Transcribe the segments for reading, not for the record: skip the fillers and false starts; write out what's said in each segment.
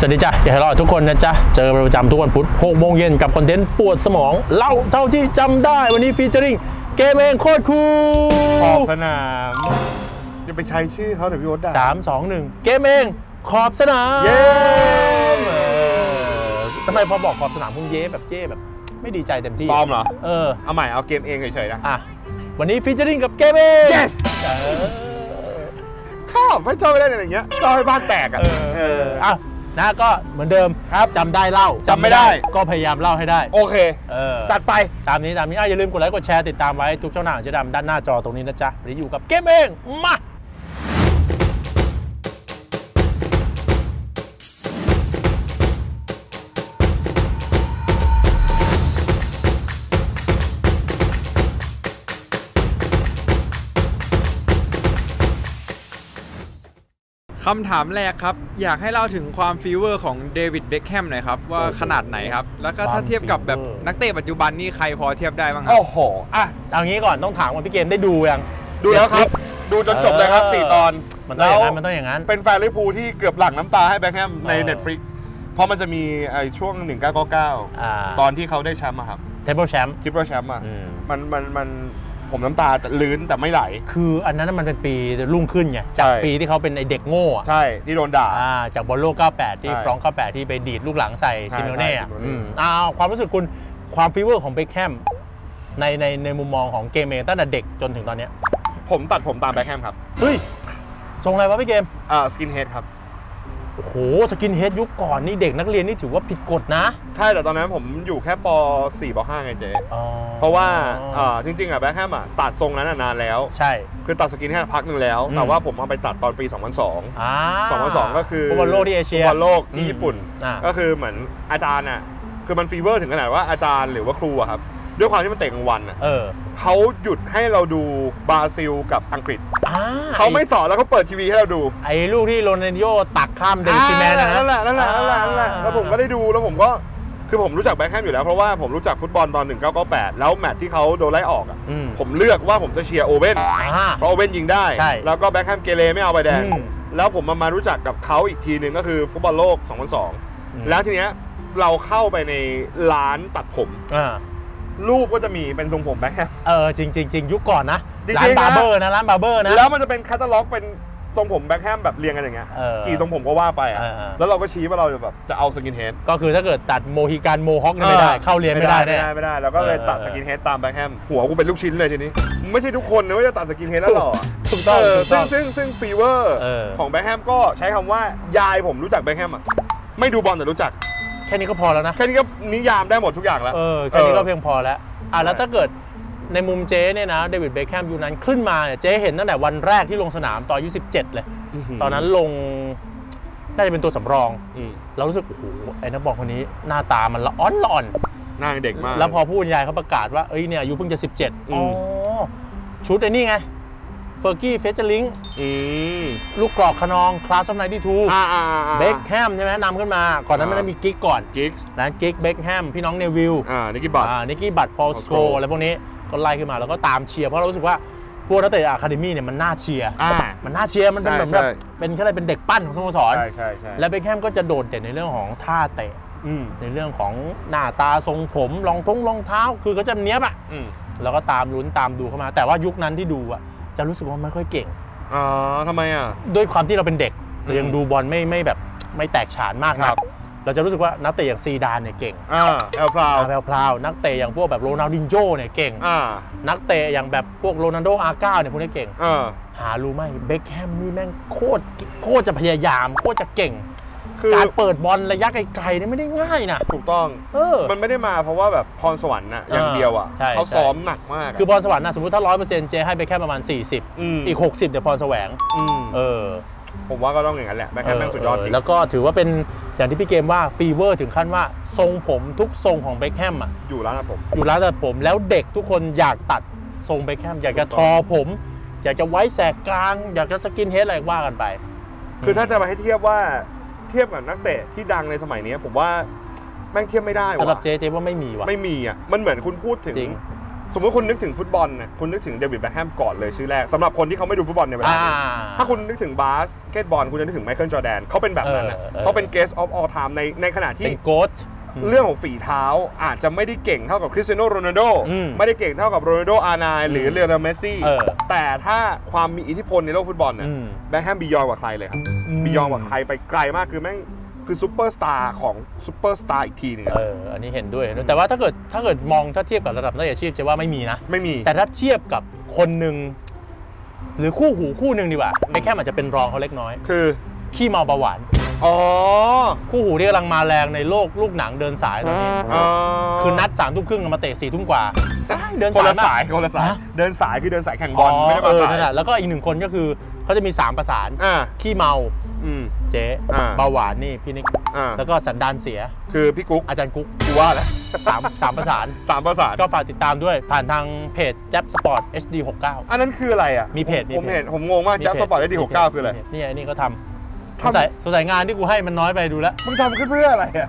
สวัสดีจ้ะอยากให้รอดทุกคนนะจ๊ะเจอประจำทุกวันพุธ6 โมงเย็นกับคอนเทนต์ปวดสมองเล่าเท่าที่จำได้วันนี้ฟีเจอริ่งเกมเองโคตรคูลขอบสนามจะไปใช้ชื่อเขาเดี๋ยวพี่วดด่า 3 2 1เกมเองขอบสนามเย้ทำไมพอบอกขอบสนามพุ่งเย้แบบไม่ดีใจเต็มที่ปลอมเหรอเอาใหม่เอาเกมเองเฉยๆนะวันนี้ฟีเจอริ่งกับเกมเอง yes ชอบไม่ชอบไม่ได้อย่างเงี้ยชอบให้บ้านแตกนะก็เหมือนเดิมครับจำได้เล่าจำไม่ได้ก็พยายามเล่าให้ได้โอเคจัดไปตามนี้อย่าลืมกดไลค์กดแชร์ติดตามไว้ทุกช่องทางจะดำด้านหน้าจอตรงนี้นะจ๊ะวันนี้อยู่กับเกมเองมาคำถามแรกครับอยากให้เล่าถึงความฟีเวอร์ของเดวิดเบ็คแฮมหน่อยครับว่าขนาดไหนครับแล้วก็ถ้าเทียบกับแบบนักเตะปัจจุบันนี่ใครพอเทียบได้บ้างครับโอ้โหเอางี้ก่อนต้องถามว่าพี่เกมได้ดูยังดูแล้วครับดูจนจบเลยครับ4 ตอนมันต้องอย่างนั้นเป็นแฟนลิเวอร์พูลที่เกือบหลั่งน้ำตาให้เบ็คแฮมใน Netflix เพราะมันจะมีช่วง1999ตอนที่เขาได้แชมป์ครับทริปเปิลแชมป์มันผมน้ำตาลื้นแต่ไม่ไหลคืออันนั้นมันเป็นปีรุ่งขึ้นไงจากปีที่เขาเป็นไอเด็กโง่ใช่ที่โดนด่าจากบอลโลก98ที่ฟรองก์98ที่ไปดีดลูกหลังใส่ซิเมโอเน่ความรู้สึกคุณความฟีเวอร์ของเบ็คแฮมในมุมมองของเกมเองตั้งแต่เด็กจนถึงตอนนี้ผมตัดผมตามเบ็คแฮมครับเฮ้ยทรงอะไรวะพี่เกมสกินเฮดครับโอ้โหสกินเฮดยุคก่อนนี่เด็กนักเรียนนี่ถือว่าผิดกฎนะใช่แต่ตอนนั้นผมอยู่แค่ป .4 ป .5 ไงเจ๊เพราะว่าจริงๆแบ็คแฮมตัดทรงนั้นนานแล้วใช่คือตัดสกินเฮดพักหนึ่งแล้วแต่ว่าผมเอาไปตัดตอนปี 2002ก็คือฟุตบอลโลกที่เอเชียฟุตบอลโลกที่ญี่ปุ่นก็คือเหมือนอาจารย์คือมันฟีเวอร์ถึงขนาดว่าอาจารย์หรือว่าครูครับด้วยความที่มันเตะกลางวันเขาหยุดให้เราดูบราซิลกับอังกฤษเขาไม่สอนแล้วเขาเปิดทีวีให้เราดูไอ้ลูกที่โรนัลดิโญ่ตักข้ามเดนซิแมนนั่นแหละแล้วผมก็ได้ดูแล้วผมก็คือผมรู้จักแบ็คแฮมอยู่แล้วเพราะว่าผมรู้จักฟุตบอลตอน1998แล้วแมตช์ที่เขาโดนไล่ออกผมเลือกว่าผมจะเชียร์โอเว่นเพราะโอเว่นยิงได้แล้วก็แบ็คแฮมเกเรไม่เอาใบแดงแล้วผมมารู้จักกับเขาอีกทีนึงก็คือฟุตบอลโลก 2002แล้วทีเนี้ยเราเข้าไปในร้านตัดผมรูปก็จะมีเป็นทรงผมแบ็คแฮมจริงยุคก่อนนะร้านบาร์เบอร์นะแล้วมันจะเป็นแคตตาล็อกเป็นทรงผมแบ็คแฮมแบบเรียงกันอย่างเงี้ยกี่ทรงผมก็ว่าไปแล้วเราก็ชี้ว่าเราจะแบบจะเอาสกินเฮดก็คือถ้าเกิดตัดโมฮิการโมฮอคไม่ได้เข้าเรียนไม่ได้แล้วก็เลยตัดสกินเฮดตามแบ็คแฮมหัวกูเป็นลูกชิ้นเลยทีนี้ไม่ใช่ทุกคนนะว่าจะตัดสกินเฮดแล้วหรอถูกต้องซึ่งฟีเวอร์ของแบ็คแฮมก็ใช้คำว่ายายผมรู้จักแบ็คแฮมไม่ดูบอลแต่รู้จักแค่นี้ก็พอแล้วนะแค่นี้ก็นิยามได้หมดทุกอย่างแล้วแค่นี้ก็เพียงพอแล้วแล้วถ้าเกิดในมุมเจ๊เนี่ยนะเดวิดเบคแฮมยูนั้นขึ้นมาเนี่ยเจ๊เห็นตั้งแต่วันแรกที่ลงสนามตอนอายุ17เลยตอนนั้นลงน่าจะเป็นตัวสำรองเรารู้สึกโอ้โหไอ้นักบอลคนนี้หน้าตามันละอ่อนหน้าเด็กมากแล้วพอผู้บรรยายเขาประกาศว่าเนี่ยอายุเพิ่งจะ17ชุดไอ้นี่ไงเฟอร์กี้เฟเจอริงลูกกรอกขนองคลาสซัมไนที่ทูเบคแฮมใช่ไหมนำขึ้นมาก่อนนั้นมันมีกิ๊กก่อนนั้นกิ๊กเบคแฮมพี่น้องเนวิลนิกกี้บัตพอลสโกอะไรพวกนี้ก็ไล่ขึ้นมาแล้วก็ตามเชียร์เพราะเรารู้สึกว่าพวกนักเตะอะคาเดมี่เนี่ยมันน่าเชียร์มันเป็นแบบเป็นแค่อะไรเป็นเด็กปั้นของสโมสรและเบคแฮมก็จะโดดเด่นในเรื่องของท่าเตะในเรื่องของหน้าตาทรงผมรองเท้าคือเขาจะเนี้ยบแล้วก็ตามลุ้นตามดูเข้ามาแต่ว่ายุคนั้นที่ดูอะจะรู้สึกว่าไม่ค่อยเก่งทำไมด้วยความที่เราเป็นเด็กเรายังดูบอลไม่แบบไม่แตกฉานมากนักเราจะรู้สึกว่านักเตะอย่างซีดานเนี่ยเก่งแอลพราวนักเตะอย่างพวกแบบโรนัลดินโญ่เนี่ยเก่งนักเตะอย่างแบบพวกโรนัลโดอาร์ก้าเนี่ยพวกนี้เก่งหารู้ไหมเบคแฮมนี่แม่งโคตรจะพยายามโคตรจะเก่งการเปิดบอลระยะไกลๆนี่ไม่ได้ง่ายนะถูกต้องมันไม่ได้มาเพราะว่าแบบพรสวรรค์นะอย่างเดียวเขาซ้อมหนักมากคือพรสวรรค์นะสมมติถ้า 100% เจให้ไปแค่ประมาณ40อีก60เดี๋ยวพรแสวงผมว่าก็ต้องอย่างนั้นแหละแบ็คแฮมแม่งสุดยอดจริงแล้วก็ถือว่าเป็นอย่างที่พี่เกมว่าฟีเวอร์ถึงขั้นว่าทรงผมทุกทรงของเบคแฮมอยู่ร้านตัดผมแล้วเด็กทุกคนอยากตัดทรงเบคแฮมอยากจะทอผมอยากจะไว้แสกกลางอยากจะสกินเฮดอะไรว่ากันไปคือถ้าจะมาให้เทียบกับนักเตะที่ดังในสมัยนี้ผมว่าแม่งเทียบไม่ได้สำหรับเจว่าไม่มีว่ะไม่มีมันเหมือนคุณพูดถึงสมมติคุณนึกถึงฟุตบอลเนี่ยคุณนึกถึงเดวิดแบ็คแฮมก่อนเลยชื่อแรกสำหรับคนที่เขาไม่ดูฟุตบอลในเวลานี้ถ้าคุณนึกถึงบาสเกตบอลคุณจะนึกถึงไมเคิลจอร์แดนเขาเป็นแบบนั้นเขาเป็น Greatest of all time ในขณะที่เป็นโกดเรื่องของฝีเท้าอาจจะไม่ได้เก่งเท่ากับคริสเตียโนโรนัลโดไม่ได้เก่งเท่ากับโรนัลโดอาร์ไนน์หรือเลโอเนลเมสซี่แต่ถ้าความมีอิทธิพลในโลกฟุตบอลเนี่ยแบ็คแฮมบียอนกว่าใครเลยครับบียอนกว่าใครไปไกลมากคือแม่งคือซูเปอร์สตาร์ของซูเปอร์สตาร์อีกทีนึงอันนี้เห็นด้วยแต่ว่าถ้าเกิดมองถ้าเทียบกับระดับนักอาชีพจะว่าไม่มีนะไม่มีแต่ถ้าเทียบกับคนหนึ่งหรือคู่หูคู่หนึ่งดีกว่าแค่อาจจะเป็นรองเขาเล็กน้อยคือขี้เมาเบาหวานคู่หูที่กำลังมาแรงในโลกลูกหนังเดินสายตอนนี้คือนัด3 ทุ่มครึ่งมาเตะ4 ทุ่มกว่าเดินคนละสายเดินสายคือเดินสายแข่งบอลไม่ได้มาสายแล้วก็อีก1 คนก็คือเขาจะมี3 ประสานขี้เมาเจ๊เบาหวานนี่พี่นิกแล้วก็สันดานเสียคือพี่กุ๊กอาจารย์กุ๊กกูว่าแหละ 3 ประสาน 3 ประสานก็ฝากติดตามด้วยผ่านทางเพจแจ๊บสปอร์ต HD69 อันนั้นคืออะไรอ่ะมีเพจผมงงมากแจ๊บสปอร์ต HD69 คืออะไรนี่ก็ทำสงสัยงานที่กูให้มันน้อยไปดูแล้วมึงทำขึ้นเพื่ออะไรอ่ะ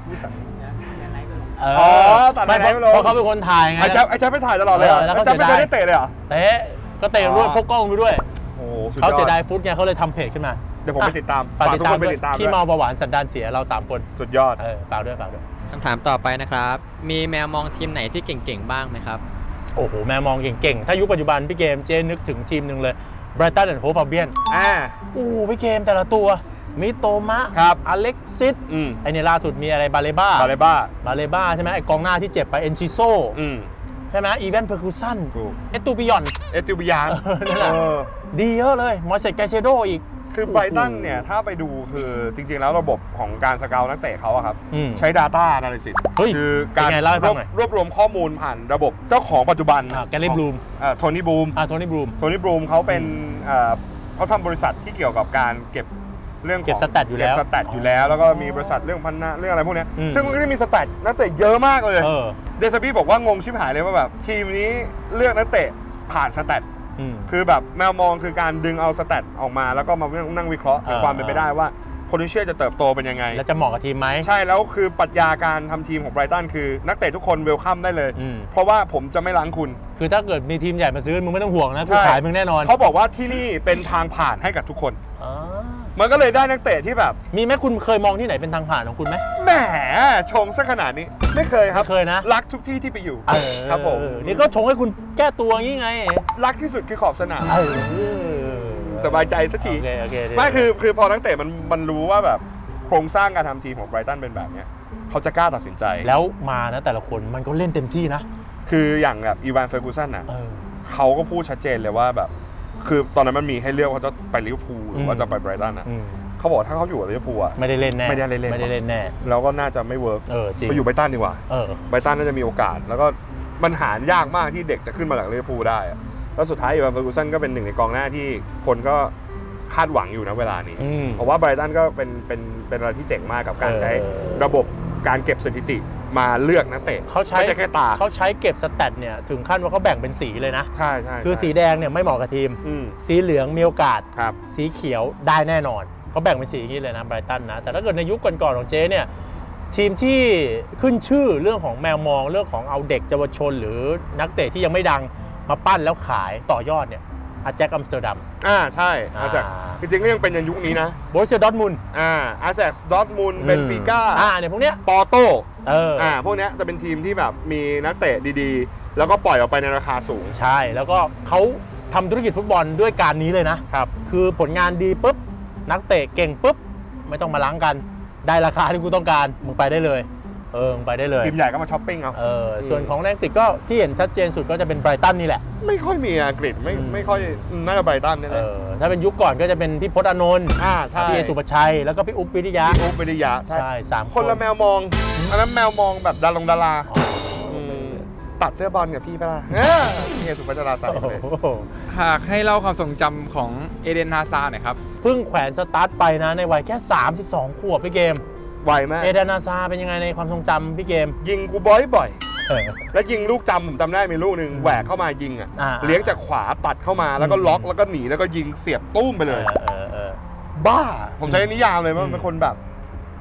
ไม่เพราะเขาเป็นคนถ่ายไงไอ้แจ๊บไปถ่ายตลอดเลยแล้วเขาไม่ได้เตะเลยเหรอเตะก็เตะด้วยพกกล้องด้วยเขาเสียดายฟุตไงเขาเลยทำเพจขึ้นมาเดี๋ยวผมไปติดตามฝากทุกคนไปติดตามที่เมาเบาหวานสันดานเสียเรา3 คนสุดยอดฝากด้วยคำถามต่อไปนะครับมีแมวมองทีมไหนที่เก่งๆบ้างไหมครับโอ้โหแมวมองเก่งๆถ้ายุคปัจจุบันพี่เกมเจ๊นึกถึงทีมหนึ่งเลยไบรตันแอนด์โฮฟอัลเบียนโอ้พี่เกมแต่ละตัวมิโตมะอเล็กซิสไอเนี่ยล่าสุดมีอะไรบาเลบ้าใช่ไหมไอกองหน้าที่เจ็บไปเอนชิโซใช่ไหมอีแวนเพอร์คูซันเอตูบิยอนนั่นแหละดีเยอะเลยมอยเซสไกเซโดอีกคือไบรตันเนี่ยถ้าไปดูคือจริงๆแล้วระบบของการสเกลนักเตะเขาครับใช้ Data Analysis คือการรวบรวมข้อมูลผ่านระบบเจ้าของปัจจุบันแกลลี่บลูมโทนี่บลูมเขาเป็นเขาทำบริษัทที่เกี่ยวกับการเก็บเรื่องของสแตทอยู่แล้วแล้วก็มีบริษัทเรื่องพันธะเรื่องอะไรพวกนี้ซึ่งมันก็จะมีสแตทนักเตะเยอะมากเลยเดซาบี้บอกว่างงชิบหายเลยว่าแบบทีมนี้เลือกนักเตะผ่านสแตทคือแบบแมวมองคือการดึงเอาสแตทออกมาแล้วก็มานั่งวิเคราะห์ถึงความเป็นไปได้ว่าpotential จะเติบโตเป็นยังไงแล้วจะเหมาะกับทีมไหมใช่แล้วคือปรัชญาการทำทีมของไบรตันคือนักเตะทุกคนเวลคัมได้เลยเพราะว่าผมจะไม่ล้างคุณคือถ้าเกิดมีทีมใหญ่มาซื้อมึงไม่ต้องห่วงนะกูขายมึงแน่นอนเขาบอกว่าที่นี่เป็นทางผ่านให้กับทุกคนมันก็เลยได้นักเตะที่แบบมีไหมคุณเคยมองที่ไหนเป็นทางผ่านของคุณไหมแหมชงซะขนาดนี้ไม่เคยครับเคยนะรักทุกที่ที่ไปอยู่ครับผมนี่ก็ชงให้คุณแก้ตัวงี้ไงรักที่สุดคือขอบสนามสบายใจสักทีไม่คือพอนักเตะมันรู้ว่าแบบโครงสร้างการทำทีมของไบรตันเป็นแบบนี้เขาจะกล้าตัดสินใจแล้วมานะแต่ละคนมันก็เล่นเต็มที่นะคืออย่างแบบอีวานเฟอร์กูสันนะเขาก็พูดชัดเจนเลยว่าแบบคือตอนนั้นมันมีให้เลือกว่าจะไปลิเวอร์พูลหรือว่าจะไปไบรตันนะเขาบอกถ้าเขาอยู่กับลิเวอร์พูลไม่ได้เล่นแน่แล้วก็น่าจะไม่เวิร์กไปอยู่ไบรตันดีกว่าไบรตันน่าจะมีโอกาสแล้วก็มันหายากมากที่เด็กจะขึ้นมาจากลิเวอร์พูลได้แล้วสุดท้ายอีวานเฟอร์กูสันก็เป็นหนึ่งในกองหน้าที่คนก็คาดหวังอยู่นะเวลานี้เพราะว่าไบรตันก็เป็นอะไรที่เจ๋งมากกับการใช้ระบบการเก็บสถิติมาเลือกนักเตะไม่ใช่แค่ตาเขาใช้เก็บสแตทเนี่ยถึงขั้นว่าเขาแบ่งเป็นสีเลยนะใช่คือสีแดงเนี่ยไม่เหมาะกับทีมสีเหลืองมีโอกาสสีเขียวได้แน่นอนเขาแบ่งเป็นสีอย่างนี้เลยนะไบรตันนะแต่ถ้าเกิดในยุคก่อนๆของเจ๊เนี่ยทีมที่ขึ้นชื่อเรื่องของแมวมองเรื่องของเอาเด็กเยาวชนหรือนักเตะที่ยังไม่ดังมาปั้นแล้วขายต่อยอดเนี่ยอาแจ็คอัมสเตอร์ดัมใช่อาแจ็คจริงๆก็ยังเป็นในยุคนี้นะโบรุสเซียดอร์ทมุนด์อาแจ็คดอร์ทมุนด์เบนฟิก้าเนี่ยพวกเนี้ยปอโต้พวกเนี้ยจะเป็นทีมที่แบบมีนักเตะดีๆแล้วก็ปล่อยออกไปในราคาสูงใช่แล้วก็เขาทำธุรกิจฟุตบอลด้วยการนี้เลยนะครับคือผลงานดีปุ๊บนักเตะเก่งปุ๊บไม่ต้องมาล้างกันได้ราคาที่กูต้องการมึงไปได้เลยไปได้เลยทีมใหญ่ก็มาช้อปปิ้งเอาส่วนของอังกฤษก็ที่เห็นชัดเจนสุดก็จะเป็นไบรตันนี่แหละไม่ค่อยมีอังกฤษไม่ค่อยน่าจะไบรตันนี่แหละถ้าเป็นยุคก่อนก็จะเป็นพี่พจน์อานนท์พี่เอสุปชัยแล้วก็พี่อุ๊บวิทยาใช่ 3คนละแมวมองอันนั้นแมวมองแบบดาราตัดเสื้อบอลกับพี่ป่ะพี่เอสุปชัยใส่เลยหากให้เล่าความทรงจำของเอเดน ฮาซาร์ดหน่อยครับเพิ่งแขวนสตาร์ทไปนะในวัยแค่32 ขวบพี่เกมไวมากเอเดน ฮาซาร์ดเป็นยังไงในความทรงจำพี่เกมยิงกูบ่อยแล้วยิงลูกผมจำได้มีลูกหนึ่งแหวกเข้ามายิงเลี้ยงจากขวาปัดเข้ามาแล้วก็ล็อกแล้วก็หนีแล้วก็ยิงเสียบตุ้มไปเลยบ้าผมใช้นิยามเลยว่าเป็นคนแบบ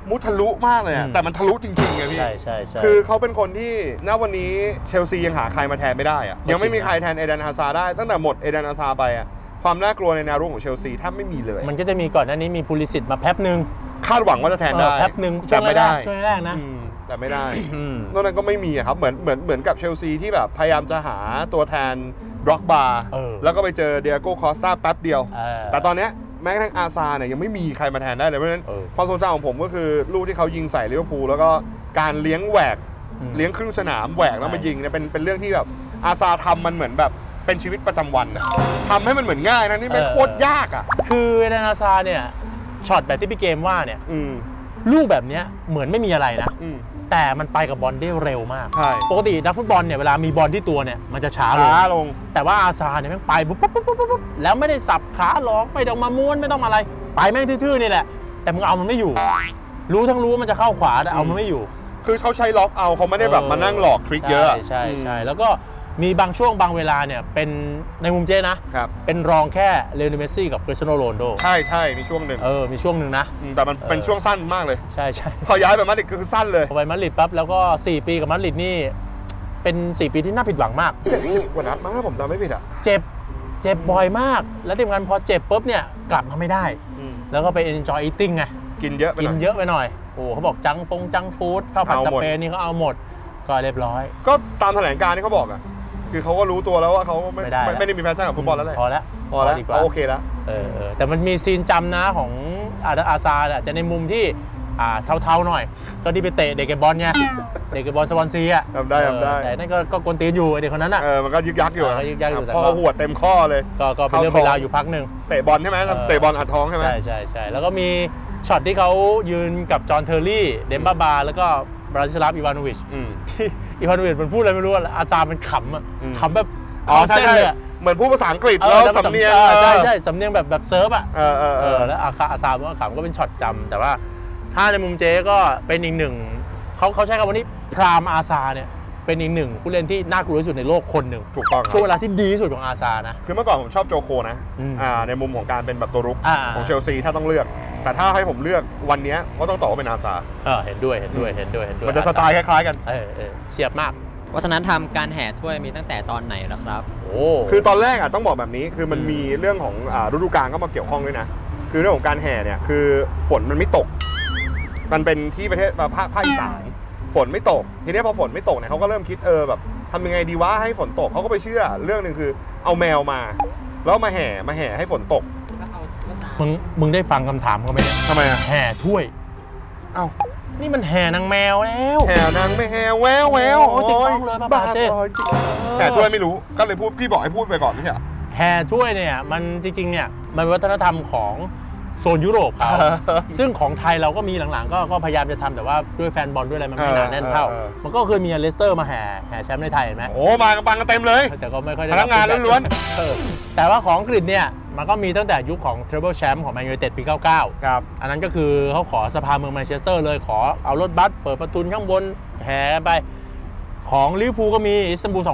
มุทะลุมากเลยแต่มันทะลุจริงๆไงพี่ใช่คือเขาเป็นคนที่ณวันนี้เชลซียังหาใครมาแทนไม่ได้อะยังไม่มีใครแทนเอเดน ฮาซาร์ได้ตั้งแต่หมดเอเดน ฮาซาร์ไปอะความน่ากลัวในแนวรุกของเชลซีแทบไม่มีเลยมันก็จะมีก่อนหน้านี้มีพูลิสิตมาแป๊บนึงคาดหวังว่าจะแทนได้แป๊บนึงแต่ไม่ได้ช่วงแรกนะแต่ไม่ได้นอกนั้นก็ไม่มีครับเหมือนกับเชลซีที่แบบพยายามจะหาตัวแทนบล็อกบาร์แล้วก็ไปเจอเดียโก้คอสตาแป๊บเดียวแต่ตอนนี้แม้กระทั่งอาซาเนี่ยยังไม่มีใครมาแทนได้เลยเพราะฉะนั้นความทรงจำของผมก็คือลูกที่เขายิงใส่ลิเวอร์พูลแล้วก็การเลี้ยงแหวกเลี้ยงครึ่งสนามแหวกแล้วมายิงเนี่ยเป็นเรื่องที่แบบอาซาทำมันเหมือนแบบเป็นชีวิตประจำวันทำให้มันเหมือนง่ายนะนี่ไม่โคตรยากอ่ะคือเอเดน ฮาซาร์เนี่ยช็อตแบบที่พี่เกมว่าเนี่ยลูกแบบนี้เหมือนไม่มีอะไรนะแต่มันไปกับบอลได้เร็วมากปกตินักฟุตบอลเนี่ยเวลามีบอลที่ตัวเนี่ยมันจะช้าลงแต่ว่าอาซาเนี่ยแม่งไปปุ๊บแล้วไม่ได้สับขาหลอกไม่ต้องมาม้วนไม่ต้องอะไรไปแม่งทื่อๆนี่แหละแต่มึงเอามันไม่อยู่รู้ทั้งรู้ว่ามันจะเข้าขวาแต่เอามันไม่อยู่คือเขาใช้ล็อกเอาเขาไม่ได้แบบมานั่งหลอกทริคเยอะใช่แล้วก็มีบางช่วงบางเวลาเนี่ยเป็นในมุมเจ๊นะเป็นรองแค่เลโอเนล เมสซี่กับคริสเตียโน โรนัลโดใช่มีช่วงหนึ่งมีช่วงหนึ่งนะแต่มันเป็นช่วงสั้นมากเลยใช่พอย้ายไปมาดริดก็คือสั้นเลยพอไปมาดริดปั๊บแล้วก็4ปีกับมาดริดนี่เป็น4ปีที่น่าผิดหวังมาก 70 กว่านัดมั้งถ้าผมจำไม่ผิดอะเจ็บบ่อยมากแล้วที่สำคัญพอเจ็บปุ๊บเนี่ยกลับมาไม่ได้แล้วก็ไป enjoy eating ไงกินเยอะไปหน่อยโอ้เขาบอกจังฟู้ดข้าวผัดสเปนนี่เขาเอาหมดก็เรียบร้อยก็ตามแถลงการที่เขาบอกอะคือเขาก็รู้ตัวแล้วว่าเขาไม่ได้มีแพชชั่นกับฟุตบอลแล้วเลยพอแล้วดีกว่าโอเคแล้วแต่มันมีซีนจำนะของอาซาร์จะในมุมที่เทาๆหน่อยก็ที่ไปเตะเด็กเก็บบอลไงเด็กเก็บบอลสวอนซีทำได้แต่นั่นก็กวนตีนอยู่เด็กคนนั้นมันก็ยึกยักอยู่แต่พอหัวเต็มข้อเลยก็เป็นเรื่องเวลาอยู่พักหนึ่งเตะบอลใช่ไหมเตะบอลอัดท้องใช่ไหมใช่แล้วก็มีช็อตที่เขายืนกับจอห์นเทอร์รี่เดมบ้าบาแล้วก็บราซิลาฟอีวานโวิชที่อีวานโวิชมันพูดอะไรไม่รู้อาซาร์มันขำขำแบบใช่เหมือนพูดภาษาอังกฤษแล้วสำเนียงใช่สำเนียงแบบเซิร์ฟแล้วอาซาร์มันก็ขำก็เป็นช็อตจำแต่ว่าถ้าในมุมเจ๊ก็เป็นอีกหนึ่งเขาใช้คำว่านี้พรามอาซาเนี่ยเป็นอีกหนึ่งผู้เล่นที่น่ากลัวที่สุดในโลกคนหนึ่งถูกต้องช่วงเวลาที่ดีที่สุดของอาซานะคือเมื่อก่อนผมชอบโจโคนะในมุมของการเป็นแบบตัวรุกของเชลซีถ้าต้องเลือกแต่ถ้าให้ผมเลือกวันนี้ก็ต้องตอบว่าเป็นอาซาเห็นด้วยมันจะสไตล์คล้ายๆกันเฉียบมากวัฒนธรรมการแห่ถ้วยมีตั้งแต่ตอนไหนล่ะครับคือตอนแรกต้องบอกแบบนี้คือมันมีเรื่องของฤดูกาลก็มาเกี่ยวข้องด้วยนะคือเรื่องของการแห่เนี่ยคือฝนมันไม่ตกมันเป็นที่ประเทศภาคอีสานฝนไม่ตกทีนี้พอฝนไม่ตกเนี่ยเขาก็เริ่มคิดแบบทำยังไงดีวะให้ฝนตกเขาก็ไปเชื่อเรื่องหนึ่งคือเอาแมวมาแล้วมาแห่ให้ฝนตกมึงได้ฟังคำถามเขาไหมทำไมอะแห่ถ้วยนี่มันแห่นางแมวแล้วแห่นางไม่แห่แววติ๊กต้องเลยบ้าเซ่แห่ถ้วยไม่รู้ก็เลยพูดพี่บอกให้พูดไปก่อนไม่ใช่แห่ถ้วยเนี่ยมันจริงๆเนี่ยมันวัฒนธรรมของโซนยุโรปเขาซึ่งของไทยเราก็มีหลังๆก็พยายามจะทำแต่ว่าด้วยแฟนบอลด้วยอะไรมันไม่หนาแน่นเท่ามันก็เคยมีเลสเตอร์มาแห่แชมป์ในไทยเห็นไหมมากันบังกันเต็มเลยแต่ก็ไม่ค่อยได้พนักงานล้วนๆแต่ว่าของอังกฤษเนี่ยมันก็มีตั้งแต่ยุคของ Treble Champ ของแมนยูไนเต็ดปี99 ครับอันนั้นก็คือเขาขอสภาเมืองแมนเชสเตอร์เลยขอเอารถบัสเปิดประตูข้างบนแห่ไปของลิเวอร์พูลก็มีอิสตันบูล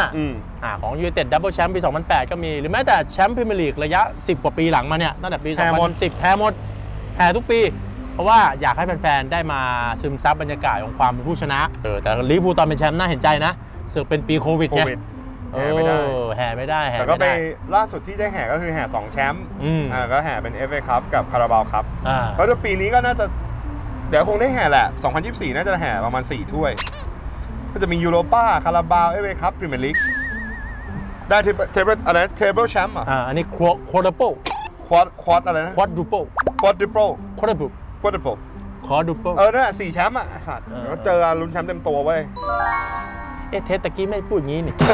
2005ของยูไนเต็ดดับเบิลแชมป์ปี 2008ก็มีหรือแม้แต่แชมป์พรีเมียร์ลีกระยะ10 กว่าปีหลังมาเนี่ยตั้งแต่ปี 2010แพ้หมดแห่ทุกปีเพราะว่าอยากให้แฟนๆได้มาซึมซับบรรยากาศของความเป็นผู้ชนะแต่ลิเวอร์พูลตอนเป็นแชมป์น่าเห็นใจนะเสือกเป็นปีโควิดไงแห่ไม่ได้แต่ก็ไปล่าสุดที่ได้แห่ก็คือแห่2แชมป์ก็แห่เป็น FA คัพกับคาราบาวคัพแล้วจะปีนี้ก็น่าจะเดี๋ยวคงได้แห่แหละ2024น่าจะแห่ประมาณ4ถ้วยก็จะมียูโรป้าคาราบาว FA คัพพรีเมียร์ลีกได้เทเบิลอะไรเทเบิลแชมป์อันนี้ควอเตอร์โปควอตอะไรนะควอดดูโปควอดดูโปควอดูโปนั่น4แชมป์ขาดแล้วเจอลุ้นแชมป์เต็มตัวเว้ยเทสตะกี้ไม่พูดอย่างนี้นี่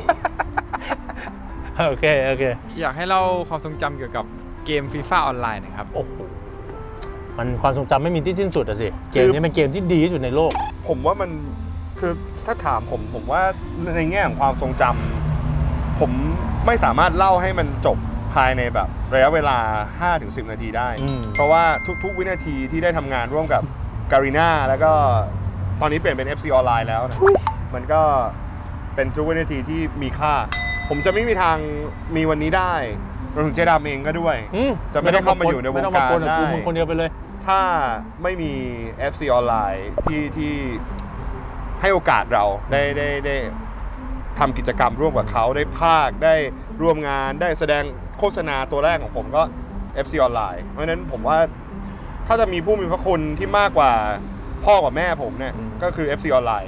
โอเคอยากให้เล่าความทรงจำเกี่ยวกับเกมฟีฟ่าออนไลน์นะครับโอ้โหมันความทรงจำไม่มีที่สิ้นสุดอะสิเกมนี้เป็นเกมที่ดีที่สุดในโลกผมว่ามันคือถ้าถามผมว่าในแง่ของความทรงจำผมไม่สามารถเล่าให้มันจบภายในแบบระยะเวลา 5-10 นาทีได้เพราะว่าทุกๆวินาทีที่ได้ทำงานร่วมกับการีน่าแล้วก็ตอนนี้เปลี่ยนเป็น FC ออนไลน์แล้วนะมันก็เป็นทุกวินาทีที่มีค่าผมจะไม่มีทางมีวันนี้ได้รวมถึงเจดามเองก็ด้วยจะไม่ได้เข้ามาอยู่ในวงการได้มึงคนเดียวไปเลยถ้าไม่มี FC ออนไลน์ที่ให้โอกาสเราได้ทำกิจกรรมร่วมกับเขาได้พากได้ร่วมงานได้แสดงโฆษณาตัวแรกของผมก็ FC ออนไลน์เพราะฉะนั้นผมว่าถ้าจะมีผู้มีพระคุณที่มากกว่าพ่อกับแม่ผมเนี่ยก็คือ FC ออนไลน์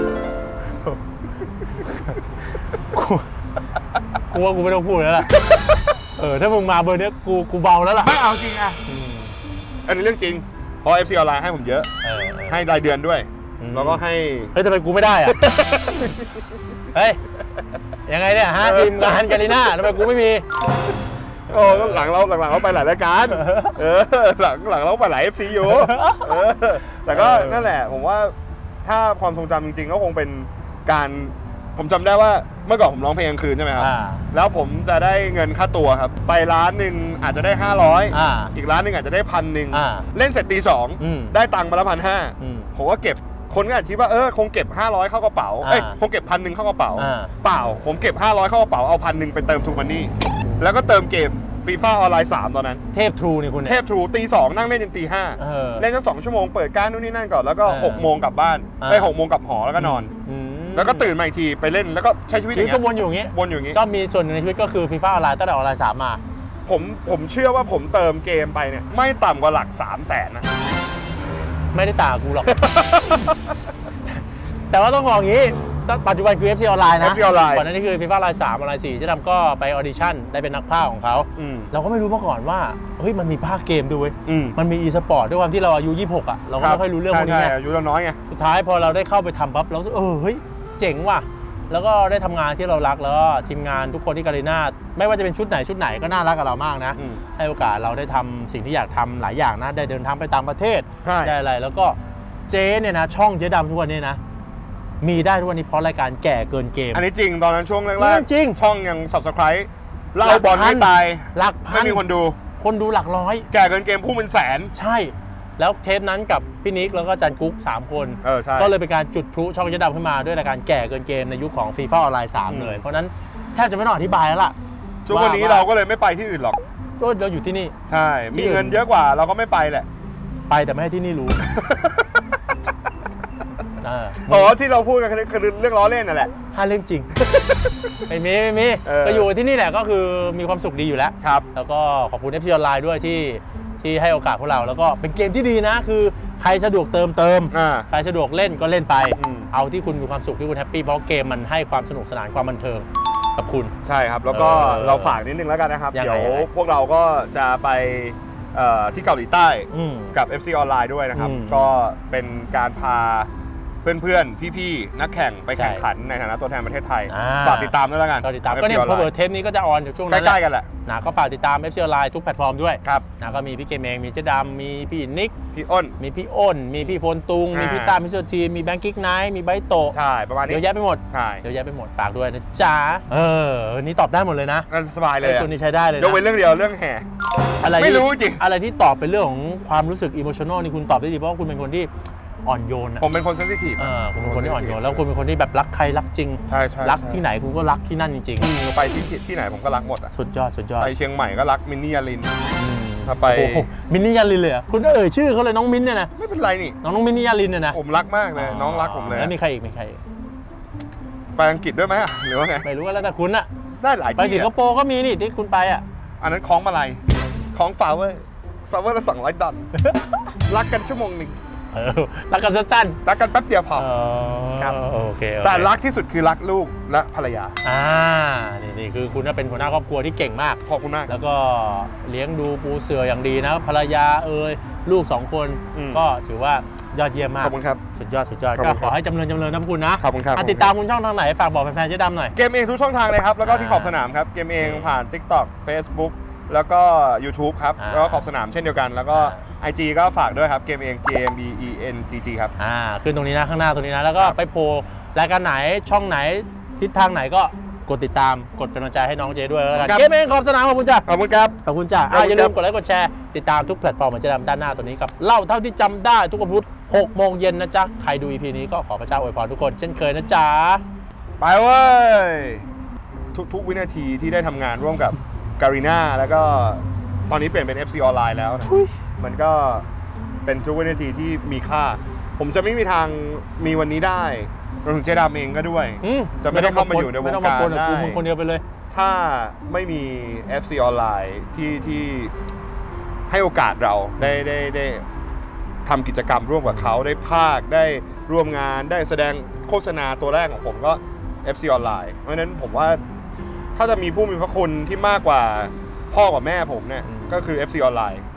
กูว่ากูไม่ต้องพูดแล้วล่ะถ้ามึงมาเบอร์เนี้ยกูเบาแล้วล่ะไม่เอาจริงอ่ะอันนี้เรื่องจริงเพราะ FC ออนไลน์ให้ผมเยอะให้รายเดือนด้วยแล้วก็ให้ทำไมกูไม่ได้อ่ะเฮ้ยยังไงเนี่ยทีมงานกาลิน่าทำไมกูไม่มีหลังเราไปหลายรายการหลังเราไปหลาย FC อยู่แต่ก็นั่นแหละผมว่าถ้าความทรงจำจริงๆก็คงเป็นการผมจำได้ว่าเมื่อก่อนผมร้องเพลงกลางคืนใช่ไหมครับแล้วผมจะได้เงินค่าตัวครับไปร้านหนึ่งอาจจะได้500อีกร้านหนึ่งอาจจะได้1,000เล่นเสร็จตี 2ได้ตังค์มาละ1,500ผมก็เก็บคนก็อาจคิดว่าคงเก็บ500เข้ากระเป๋าคงเก็บ1,000เข้ากระเป๋าเปล่าผมเก็บ500เข้ากระเป๋าเอา1,000ไปเติมทูมันนี่แล้วก็เติมเกมฟีฟ่าออนไลน์3ตอนนั้นเทพทรูนี่คุณเทพทรูตี 2นั่งเล่นจนตี 5เล่นกัน2 ชั่วโมงเปิดการนู่นนี่นั่นก่อนแล้วก็6 โมงกลับบ้านไป6 โมงกลับหอแล้วก็นอนแล้วก็ตื่นมาอีกทีไปเล่นแล้วก็ใช้ชีวิตอย่างเงี้ยก็วนอยู่อย่างงี้ก็มีส่วนหนึ่งในชีวิตก็คือฟีฟ่าออนไลน์ตั้งแต่ออนไลน์3มาผมเชื่อว่าผมเติมเกมไปเนี่ยไม่ต่ำกว่าหลัก300,000นะไม่ได้ต่างกูหรอก แต่ว่าต้องบอกอย่างนี้ปัจจุบันคือ FC ออนไลน์นะ FC ออนไลน์ก่อนหน้านี้คือฟีฟ่าออนไลน์3ออนไลน์4เจ๊ดำก็ไปออดิชั่นได้เป็นนักพากย์ของเขาเราก็ไม่รู้มาก่อนว่าเฮ้ยมันมีภาคเกมด้วยมันมีอีสปอร์ตด้วยความที่เราอายุ26อ่ะเราก็ไม่ค่อยรู้เรื่องพวกนี้ไงอายุเราน้อยไงสุดท้ายพอเราได้เข้าไปทำปั๊บเราเฮ้ยเจ๋งว่ะแล้วก็ได้ทำงานที่เรารักแล้วก็ทีมงานทุกคนที่กาลิน่าไม่ว่าจะเป็นชุดไหนก็น่ารักกับเรามากนะให้โอกาสเราได้ทำสิ่งที่อยากทำหลายอย่างนะได้เดินทางไปต่างประเทศได้อะไรแล้วก็เจ๊เนี่ยนะช่องเจ๊ดำทุกวันนี้นะมีได้ทุกวันนี้เพราะรายการแก่เกินเกมอันนี้จริงตอนนั้นช่วงแรกจริงช่องยัง Subscribe เล่าบอลไม่ตายหลักพันไม่มีคนดูหลักร้อยแก่เกินเกมพุ่งเป็นแสนใช่แล้วเทปนั้นกับพี่นิกแล้วก็จันกุ๊ก3 คนก็เลยเป็นการจุดพลุช่องเจ๊ดำขึ้นมาด้วยรายการแก่เกินเกมในยุคของฟีฟ่าออนไลน์3เลยเพราะนั้นแทบจะไม่ต้องอธิบายแล้วล่ะทุกวันนี้เราก็เลยไม่ไปที่อื่นหรอกเราอยู่ที่นี่ใช่มีเงินเยอะกว่าเราก็ไม่ไปแหละไปแต่ไม่ให้ที่นี่รู้ที่เราพูดกันคือเรื่องล้อเล่นนั่นแหละเรื่องจริงไม่มีก็อยู่ที่นี่แหละก็คือมีความสุขดีอยู่แล้วครับแล้วก็ขอบคุณ FC ออนไลน์ด้วยที่ให้โอกาสพวกเราแล้วก็เป็นเกมที่ดีนะคือใครสะดวกเติมใครสะดวกเล่นก็เล่นไปเอาที่คุณมีความสุขที่คุณแฮปปี้เพราะเกมมันให้ความสนุกสนานความบันเทิงกับคุณใช่ครับแล้วก็เราฝากนิดนึงแล้วกันนะครับเดี๋ยวพวกเราก็จะไปที่เกาหลีใต้กับ FC ออนไลน์ด้วยนะครับก็เป็นการพาเพื่อนๆพี่ๆนักแข่งไปแข่งขันในฐานะตัวแทนประเทศไทยฝากติดตามด้วยแล้วกันติดตามก็เนี่ยพอเทปนี้ก็จะออนอยู่ช่วงนั้นใกล้ๆกันแหละนะก็ฝากติดตาม FC ออนไลน์ทุกแพลตฟอร์มด้วยนะก็มีพี่เกมเองมีเจ๊ดำมีพี่นิกพี่อ้นมีพี่อ้นมีพี่พลตุงมีพี่ตามิสเตอร์ทีมีแบงค์กิ๊กไนท์มีไบโตใช่ประมาณนี้เยอะแยะไปหมดเยอะแยะไปหมดฝากด้วยนะจ๊ะวันนี้ตอบได้หมดเลยนะสบายเลยคุณนี่ใช้ได้เลยยกเว้นเรื่องเดียวเรื่องแห่ไม่รู้จริงอะไรที่ตอบเป็นเรื่องของความรู้สึกอิโมชันนอลนี่คุณตอบได้ดีเพราะว่าคุณเป็นคนที่อ่อนโยนผมเป็นคนเซนซิทีฟคุณเป็นคนที่อ่อนโยนแล้วคุณเป็นคนที่แบบรักใครรักจริงใช่รักที่ไหนคุณก็รักที่นั่นจริงๆไปที่ไหนผมก็รักหมดอ่ะสุดยอดไปเชียงใหม่ก็รักมินนี่ยาลินถ้าไปมินนี่ยาลินเลยคุณก็ชื่อเขาเลยน้องมินเนี่ยนะไม่เป็นไรนี่น้องมินนี่ยาลินเนี่ยนะผมรักมากเลยน้องรักผมเลยแล้วมีใครอีกไปอังกฤษด้วยไหมหรือว่าไงไม่รู้แล้วแต่คุณอะได้หลายที่ไปสิงคโปร์ก็มีนี่ที่คุณไปอ่ะอันนั้นคล้องมาลัยคล้องฟลาเวอร์ละ$200รักกันชั่วโมงนึงรักกันสั้นๆรักกันแป๊บเดียวพอครับโอเคแต่รักที่สุดคือรักลูกและภรรยานี่คือคุณเป็นหัวหน้าครอบครัวที่เก่งมากขอบคุณมากแล้วก็เลี้ยงดูปูเสืออย่างดีนะภรรยาลูก2 คนก็ถือว่ายอดเยี่ยมมากขอบคุณครับสุดยอดก็ขอให้จำเริญนะคุณนะขอบคุณครับติดตามคุณช่องทางไหนฝากบอกแฟนๆเจ๊ดำหน่อยเกมเองทุกช่องทางเลยครับแล้วก็ที่ขอบสนามครับเกมเองผ่าน TikTok Facebook แล้วก็ YouTube ครับแล้วก็ขอบสนามเช่นเดียวกันแล้วก็ IG ก็ฝากด้วยครับเกมเอง GMBENGG ครับขึ้นตรงนี้นะข้างหน้าตรงนี้นะแล้วก็ไปโพลรายการไหนช่องไหนทิศทางไหนก็กดติดตามกดเป็นกำลังใจให้น้องเจด้วยแล้วกันเกมเองขอบสนามขอบคุณจ้าขอบคุณครับขอบคุณจ้าอย่าลืมกดไลค์กดแชร์ติดตามทุกแพลตฟอร์มเหมือนเจ๊ดำด้านหน้าตัวนี้กับเล่าเท่าที่จำได้ทุกวันพุธ6 โมงเย็นนะจ๊ะใครดู EP นี้ก็ขอพระเจ้าอวยพรทุกคนเช่นเคยนะจ๊ะไปเว้ยทุกวินาทีที่ได้ทำงานร่วมกับการีน่าแล้วก็ตอนนี้เปลี่ยนเป็น FC ออนไลน์แล้วนะมันก็เป็นทุกวินาทีที่มีค่าผมจะไม่มีทางมีวันนี้ได้รวมถึงเจดามเองก็ด้วยจะไม่ได้เข้ามาอยู่ในวงการได้มึงคนเดียวไปเลยถ้าไม่มี FC ออนไลน์ที่ให้โอกาสเราได้ทำกิจกรรมร่วมกับเขาได้พากได้ร่วมงานได้แสดงโฆษณาตัวแรกของผมก็ FC ออนไลน์เพราะฉะนั้นผมว่าถ้าจะมีผู้มีพระคุณที่มากกว่าพ่อกับแม่ผมเนี่ยก็คือ FC ออนไลน์